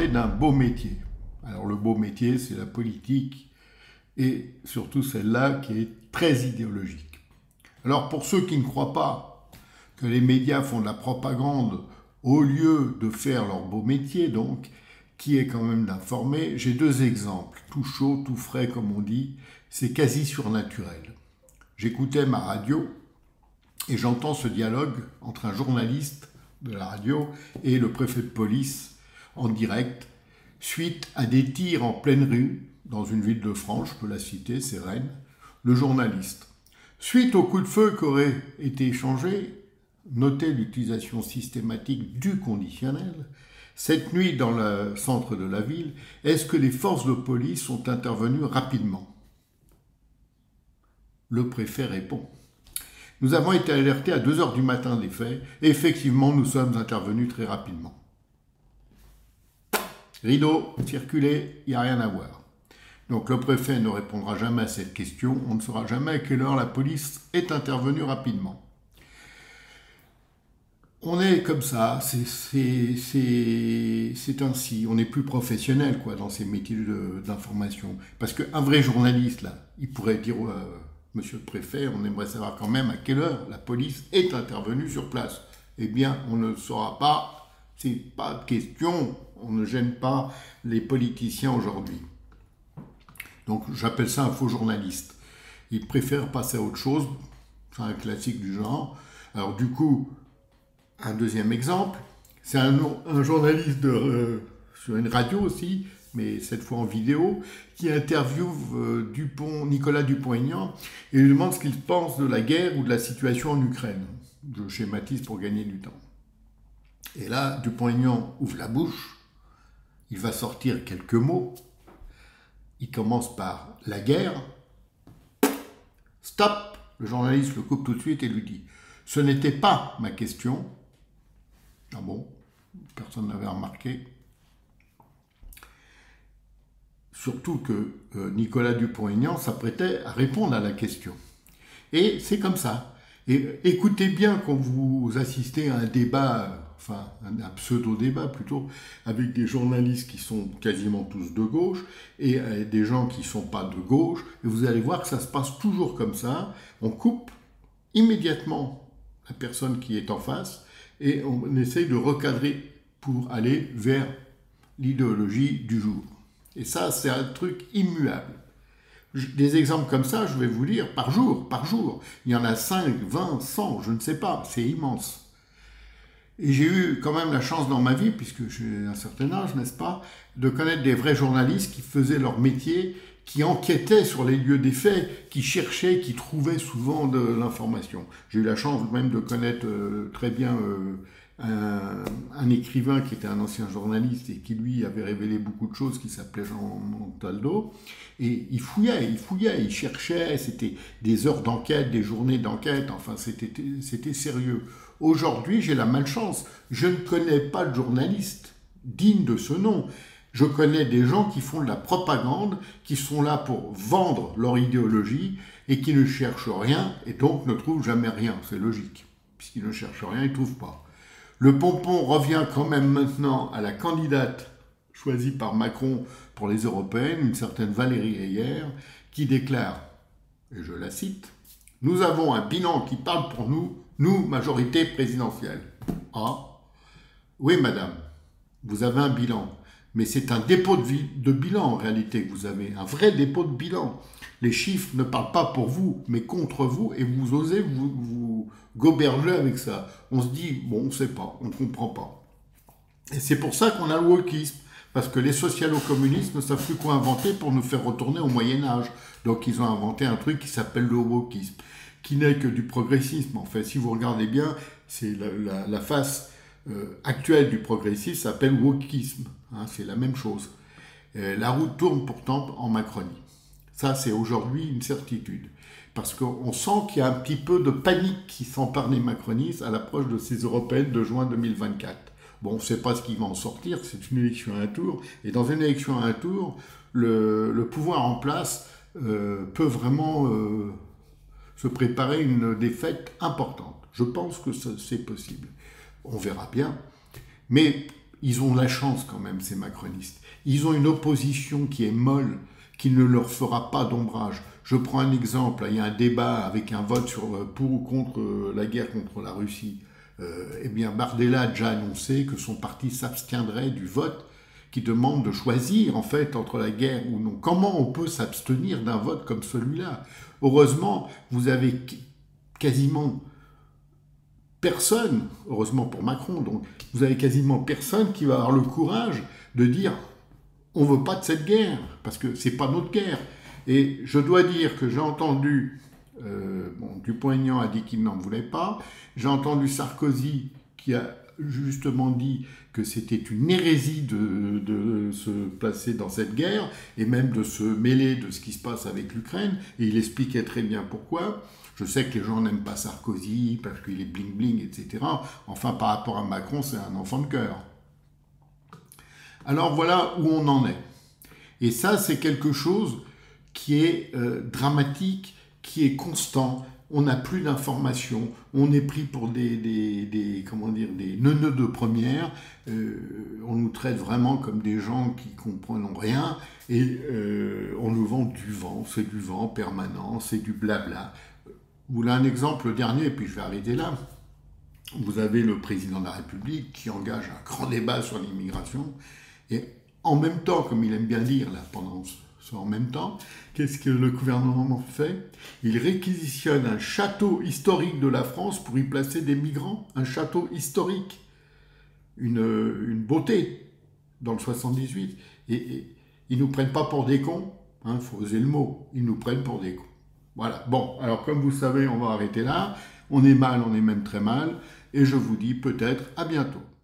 parler d'un beau métier. Alors le beau métier, c'est la politique, et surtout celle-là qui est très idéologique. Alors pour ceux qui ne croient pas que les médias font de la propagande au lieu de faire leur beau métier, donc, qui est quand même d'informer, j'ai deux exemples, tout chaud, tout frais comme on dit, c'est quasi surnaturel. J'écoutais ma radio et j'entends ce dialogue entre un journaliste de la radio et le préfet de police en direct, suite à des tirs en pleine rue, dans une ville de France, je peux la citer, c'est Rennes, le journaliste. Suite au coup de feu qui aurait été échangé, notez l'utilisation systématique du conditionnel. Cette nuit, dans le centre de la ville, est-ce que les forces de police sont intervenues rapidement? Le préfet répond. Nous avons été alertés à 2 h du matin des faits, et effectivement, nous sommes intervenus très rapidement. Rideau, circulez, il n'y a rien à voir. Donc le préfet ne répondra jamais à cette question, on ne saura jamais à quelle heure la police est intervenue rapidement. On est comme ça, c'est ainsi, on est plus professionnel quoi, dans ces métiers d'information. Parce qu'un vrai journaliste, là, il pourrait dire, monsieur le préfet, on aimerait savoir quand même à quelle heure la police est intervenue sur place. Eh bien, on ne le saura pas, c'est pas de question, on ne gêne pas les politiciens aujourd'hui. Donc j'appelle ça un faux journaliste. Ils préfèrent passer à autre chose, c'est un classique du genre. Alors du coup, un deuxième exemple, c'est un journaliste sur une radio aussi, mais cette fois en vidéo, qui interviewe Nicolas Dupont-Aignan et lui demande ce qu'il pense de la guerre ou de la situation en Ukraine. Je schématise pour gagner du temps. Et là, Dupont-Aignan ouvre la bouche, il va sortir quelques mots. Il commence par la guerre. Stop! Le journaliste le coupe tout de suite et lui dit « Ce n'était pas ma question. » Ah bon? Personne n'avait remarqué. Surtout que Nicolas Dupont-Aignan s'apprêtait à répondre à la question. Et c'est comme ça. Et écoutez bien quand vous assistez à un débat, enfin un pseudo-débat plutôt, avec des journalistes qui sont quasiment tous de gauche et des gens qui ne sont pas de gauche, et vous allez voir que ça se passe toujours comme ça. On coupe immédiatement la personne qui est en face et on essaye de recadrer pour aller vers l'idéologie du jour. Et ça, c'est un truc immuable. Des exemples comme ça, je vais vous lire par jour. Il y en a 5, 20, 100, je ne sais pas, c'est immense. Et j'ai eu quand même la chance dans ma vie, puisque j'ai un certain âge, n'est-ce pas, de connaître des vrais journalistes qui faisaient leur métier, qui enquêtaient sur les lieux des faits, qui cherchaient, qui trouvaient souvent de l'information. J'ai eu la chance même de connaître très bien un écrivain qui était un ancien journaliste et qui lui avait révélé beaucoup de choses, qui s'appelait Jean Montaldo, et il fouillait, il cherchait, c'était des heures d'enquête, des journées d'enquête, enfin c'était sérieux. Aujourd'hui, j'ai la malchance, je ne connais pas de journaliste digne de ce nom. Je connais des gens qui font de la propagande, qui sont là pour vendre leur idéologie et qui ne cherchent rien et donc ne trouvent jamais rien, c'est logique. Puisqu'ils ne cherchent rien, ils ne trouvent pas. Le pompon revient quand même maintenant à la candidate choisie par Macron pour les européennes, une certaine Valérie Heyer, qui déclare, et je la cite, « Nous avons un bilan qui parle pour nous, majorité présidentielle. » Ah, oui madame, vous avez un bilan, mais c'est un dépôt de bilan en réalité que vous avez, un vrai dépôt de bilan. Les chiffres ne parlent pas pour vous, mais contre vous, et vous osez vous goberger avec ça. On se dit, bon, on ne sait pas, on ne comprend pas. Et c'est pour ça qu'on a le wokisme, parce que les socialo-communistes ne savent plus quoi inventer pour nous faire retourner au Moyen-Âge. Donc ils ont inventé un truc qui s'appelle le wokisme, qui n'est que du progressisme. En fait, si vous regardez bien, c'est la face actuelle du progressisme s'appelle wokisme. Hein, c'est la même chose. La roue tourne pourtant en Macronie. Ça, c'est aujourd'hui une certitude. Parce qu'on sent qu'il y a un petit peu de panique qui s'empare des macronistes à l'approche de ces européennes de juin 2024. Bon, on ne sait pas ce qui va en sortir, c'est une élection à un tour. Et dans une élection à un tour, le pouvoir en place peut vraiment se préparer une défaite importante. Je pense que c'est possible. On verra bien. Mais ils ont la chance quand même, ces macronistes. Ils ont une opposition qui est molle, qui ne leur fera pas d'ombrage. Je prends un exemple, il y a un débat avec un vote pour ou contre la guerre contre la Russie. Eh bien, Bardella a déjà annoncé que son parti s'abstiendrait du vote qui demande de choisir en fait entre la guerre ou non. Comment on peut s'abstenir d'un vote comme celui-là? Heureusement, vous avez quasiment personne, heureusement pour Macron, donc vous avez quasiment personne qui va avoir le courage de dire on ne veut pas de cette guerre, parce que c'est pas notre guerre. Et je dois dire que j'ai entendu, Dupont-Aignan a dit qu'il n'en voulait pas, j'ai entendu Sarkozy qui a justement dit que c'était une hérésie de se placer dans cette guerre, et même de se mêler de ce qui se passe avec l'Ukraine, et il expliquait très bien pourquoi. Je sais que les gens n'aiment pas Sarkozy, parce qu'il est bling-bling, etc. Enfin, par rapport à Macron, c'est un enfant de cœur. Alors voilà où on en est. Et ça, c'est quelque chose qui est dramatique, qui est constant. On n'a plus d'informations, on est pris pour des neuneux de première, on nous traite vraiment comme des gens qui ne comprennent rien, et on nous vend du vent, c'est du vent permanent, c'est du blabla. Vous voulez un exemple dernier, et puis je vais arrêter là. Vous avez le président de la République qui engage un grand débat sur l'immigration, et en même temps, comme il aime bien dire là, pendant en même temps, qu'est-ce que le gouvernement fait? Il réquisitionne un château historique de la France pour y placer des migrants. Un château historique. Une beauté dans le 78. Et ils ne nous prennent pas pour des cons. Il faut oser le mot. Ils nous prennent pour des cons. Voilà. Bon, alors comme vous savez, on va arrêter là. On est mal, on est même très mal. Et je vous dis peut-être à bientôt.